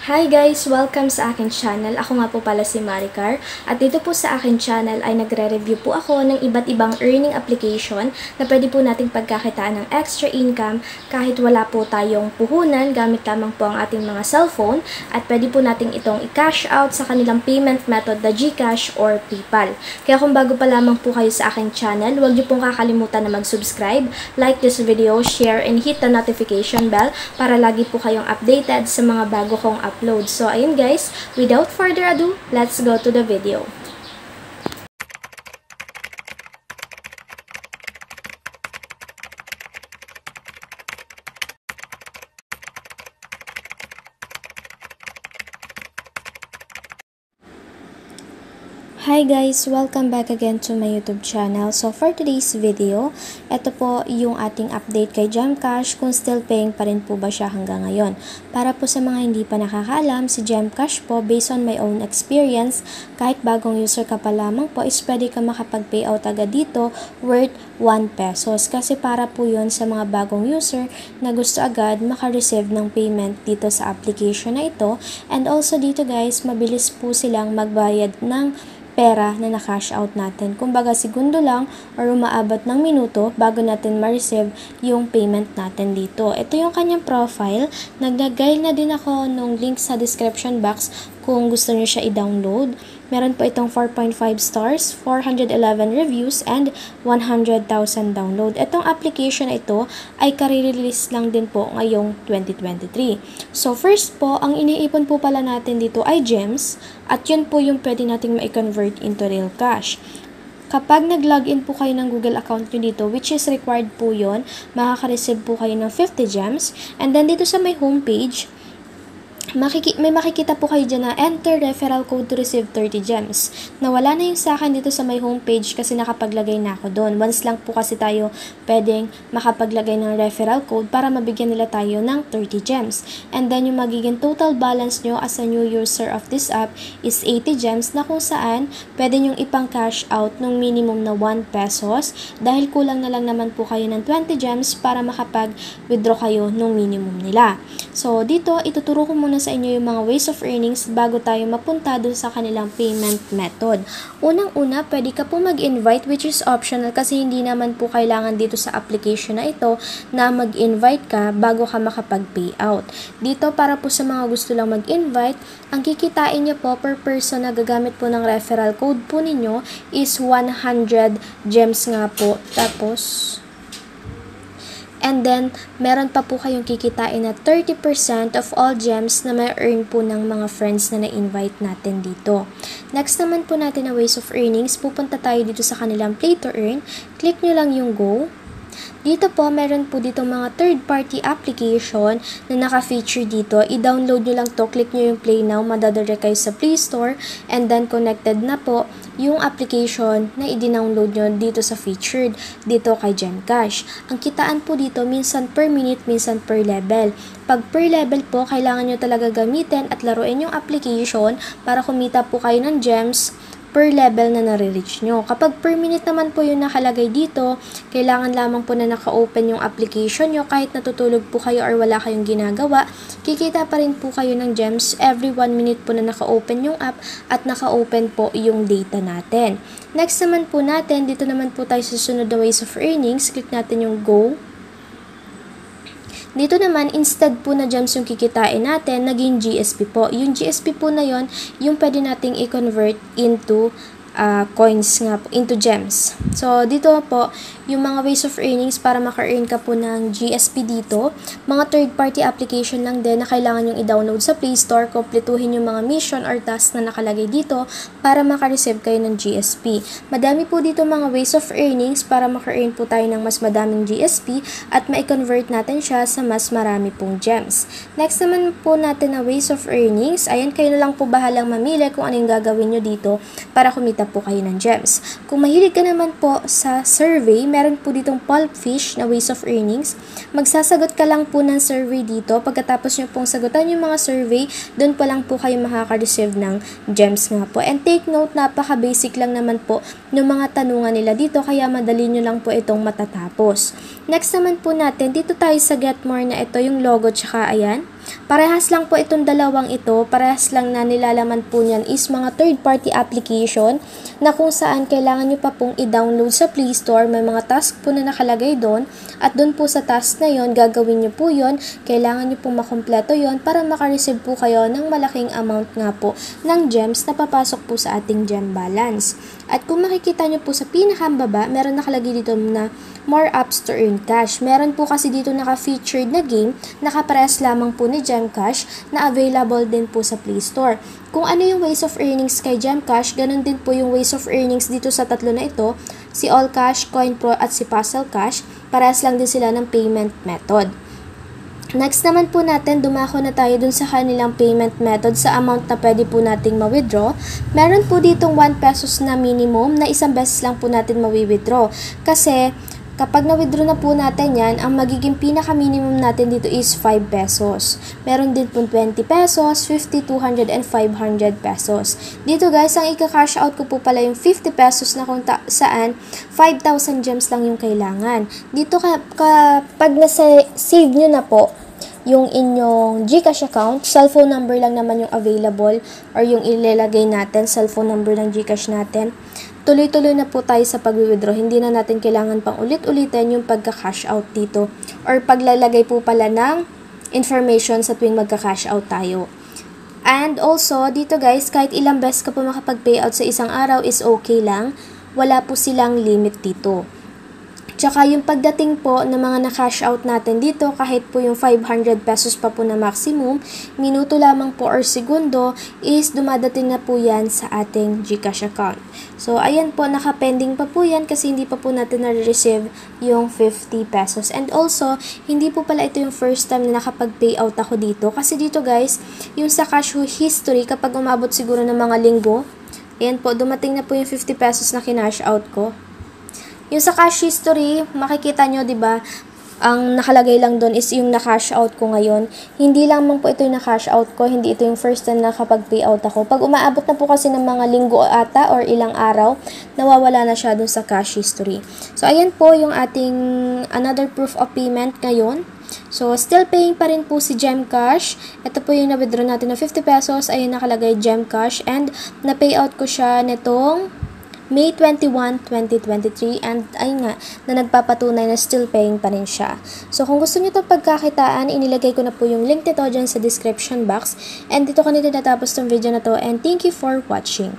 Hi guys! Welcome sa akin channel. Ako nga po pala si Maricar. At dito po sa akin channel ay nagre-review po ako ng iba't ibang earning application na pwede po nating pagkakitaan ng extra income kahit wala po tayong puhunan gamit lamang po ang ating mga cellphone. At pwede po nating itong i-cash out sa kanilang payment method na Gcash or PayPal. Kaya kung bago pa lamang po kayo sa akin channel, huwag niyo pong kakalimutan na mag-subscribe, like this video, share, and hit the notification bell para lagi po kayong updated sa mga bago kong upload. So, ayun guys, without further ado, let's go to the video. Hi guys! Welcome back again to my YouTube channel. So for today's video, ito po yung ating update kay Gemcash kung still paying pa rin po ba siya hanggang ngayon. Para po sa mga hindi pa nakakaalam, si Gemcash po, based on my own experience, kahit bagong user ka pa lamang po, is pwede ka makapag-payout agad dito worth 1 pesos. Kasi para po yun sa mga bagong user na gusto agad makareceive ng payment dito sa application na ito. And also dito guys, mabilis po silang magbayad ng pera na na-cash out natin. Kumbaga, segundo lang or umaabot ng minuto bago natin ma-receive yung payment natin dito. Ito yung kanyang profile. Naglagay na din ako ng link sa description box kung gusto nyo siya i-download. Meron po itong 4.5 stars, 411 reviews, and 100,000 download. Itong application na ito ay kare-release lang din po ngayong 2023. So first po, ang iniipon po pala natin dito ay gems, at yun po yung pwede nating ma-convert into real cash. Kapag nag-login po kayo ng Google account nyo dito, which is required po yun, makaka-receive po kayo ng 50 gems. And then dito sa my homepage, may makikita po kayo dyan na enter referral code to receive 30 gems. Nawala na yung sa akin dito sa my homepage kasi nakapaglagay na ako doon. Once lang po kasi tayo pwedeng makapaglagay ng referral code para mabigyan nila tayo ng 30 gems. And then yung magiging total balance nyo as a new user of this app is 80 gems na kung saan pwede nyong ipang cash out ng minimum na 1 pesos dahil kulang na lang naman po kayo ng 20 gems para makapag-withdraw kayo ng minimum nila. So dito, ituturo ko muna sa inyo yung mga ways of earnings bago tayo mapunta dun sa kanilang payment method. Unang-una, pwede ka po mag-invite, which is optional kasi hindi naman po kailangan dito sa application na ito na mag-invite ka bago ka makapag-payout. Dito, para po sa mga gusto lang mag-invite, ang kikitain nyo po per person na gagamit po ng referral code po ninyo is 100 gems nga po. Tapos and then, meron pa po kayong kikitain na 30% of all gems na may earn po ng mga friends na na-invite natin dito. Next naman po natin na ways of earnings, pupunta tayo dito sa kanilang play to earn. Click nyo lang yung go. Dito po, meron po dito mga third-party application na naka-feature dito. I-download nyo lang to, click nyo yung play now, madadirect kayo sa Play Store, and then connected na po yung application na i-download nyo dito sa featured, dito kay Gemcash. Ang kitaan po dito, minsan per minute, minsan per level. Pag per level po, kailangan nyo talaga gamitin at laruin yung application para kumita po kayo ng gems per level na nare-reach nyo. Kapag per minute naman po yung nakalagay dito, kailangan lamang po na naka-open yung application nyo kahit natutulog po kayo or wala kayong ginagawa, kikita pa rin po kayo ng gems every 1 minute po na naka-open yung app at naka-open po yung data natin. Next naman po natin, dito naman po tayo sa susunod na ways of earnings. Click natin yung go. Dito naman, instead po na gems yung kikitain natin, naging GSP po. Yung GSP po na yon, yung pwede nating i-convert into coins nga po, into gems. So, dito po, yung mga ways of earnings para maka-earn ka po ng GSP dito, mga third-party application lang din na kailangan yung i-download sa Play Store, kompletuhin yung mga mission or task na nakalagay dito para maka-receive kayo ng GSP. Madami po dito mga ways of earnings para maka-earn po tayo ng mas madaming GSP at ma-convert natin siya sa mas marami pong gems. Next naman po natin na ways of earnings, ayan, kayo na lang po bahalang mamili kung anong gagawin nyo dito para kumita po kayo ng gems. Kung mahilig ka naman po sa survey, meron po ditong pulpfish na ways of earnings. Magsasagot ka lang po ng survey dito. Pagkatapos nyo pong sagutan yung mga survey, doon pa lang po kayo makaka-receive ng gems nga po. And take note, napaka-basic lang naman po ng mga tanungan nila dito, kaya madali nyo lang po itong matatapos. Next naman po natin, dito tayo sa Get More na ito, yung logo, tsaka ayan. Parehas lang po itong dalawang ito, parehas lang na nilalaman po niyan is mga third-party application na kung saan kailangan nyo pa pong i-download sa Play Store. May mga task po na nakalagay doon at doon po sa task na yon gagawin nyo po yon, kailangan nyo pong makompleto yon para makareceive po kayo ng malaking amount nga po ng gems na papasok po sa ating gem balance. At kung makikita nyo po sa pinakambaba, meron nakalagay dito na more apps to earn cash. Meron po kasi dito naka-featured na game, nakaparehas lamang po ni Gemcash na available din po sa Play Store. Kung ano yung ways of earnings kay Gemcash, ganun din po yung ways of earnings dito sa tatlo na ito, si All Cash, Coin Pro at si Puzzle Cash. Parehas lang din sila ng payment method. Next naman po natin, dumako na tayo dun sa kanilang payment method sa amount na pwede po nating ma-withdraw. Meron po ditong 1 pesos na minimum na isang beses lang po natin ma-withdraw. Kasi kapag na-withdraw na po natin yan, ang magiging pinaka-minimum natin dito is 5 pesos. Meron din po 20 pesos, 50, 200, and 500 pesos. Dito guys, ang ika-cash out ko po pala yung 50 pesos na kung saan 5,000 gems lang yung kailangan. Dito kapag nasa-save nyo na po yung inyong Gcash account, cellphone number lang naman yung available or yung ilalagay natin, cellphone number ng Gcash natin. Tuloy-tuloy na po tayo sa pag-withdraw. Hindi na natin kailangan pang ulit-ulitin yung pagka-cash out dito or paglalagay po pala ng information sa tuwing magka-cash out tayo. And also, dito guys, kahit ilang beses ka po makapag-payout sa isang araw is okay lang. Wala po silang limit dito. Tsaka yung pagdating po ng mga na-cash out natin dito, kahit po yung 500 pesos pa po na maximum, minuto lamang po or segundo is dumadating na po yan sa ating Gcash account. So, ayan po, nakapending pa po yan kasi hindi pa po natin na-receive yung 50 pesos. And also, hindi po pala ito yung first time na nakapag-payout ako dito. Kasi dito guys, yung sa cash history, kapag umabot siguro ng mga linggo, ayan po, dumating na po yung 50 pesos na kinash out ko. Yung sa cash history, makikita nyo, di ba? Ang nakalagay lang doon is yung na-cash out ko ngayon. Hindi lamang po ito yung na-cash out ko, hindi ito yung first time na nakapag-payout ako. Pag umaabot na po kasi ng mga linggo ata or ilang araw, nawawala na siya doon sa cash history. So, ayan po yung ating another proof of payment ngayon. So, still paying pa rin po si Gemcash. Ito po yung na-withdraw natin na 50 pesos. Ayun nakalagay Gemcash. And na-payout ko siya nitong May 21, 2023 and ayun nga, na nagpapatunay na still paying pa rin siya. So kung gusto niyo itong pagkakitaan, inilagay ko na po yung link nito dyan sa description box. And dito ka nito natapos tong video na to and thank you for watching.